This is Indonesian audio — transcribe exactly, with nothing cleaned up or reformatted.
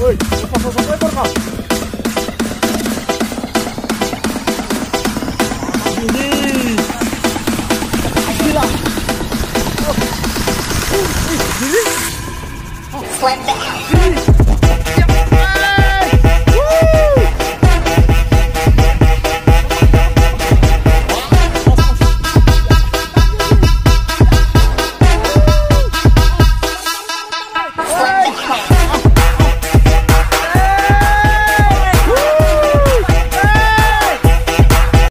Woi, lepas satu ekor kau. Ini. Gila. Oh. Uh, ini. Slam down.